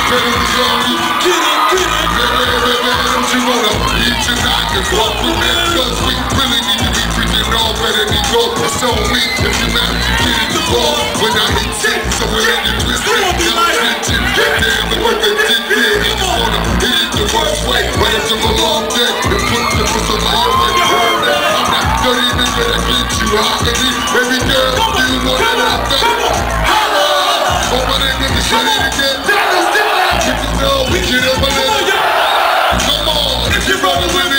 better be on you. Get it, get it. Baby, don't you wanna eat your knock and fuck with me? Cause we really need to be freaking all better than go. It's on me if you man, get it the ball. When I hit it, so when I get twisted, I'm switching. Damn, look what they did there. I just wanna hit it the worst way. Right up to my long day and put the puss on my own way. I'm not dirty nigga that get you hockey. Baby girl, you know that I'm dirty. Holla! Oh, my nigga, we shut it again. You know we get up a little. Come on, if you're rolling with me.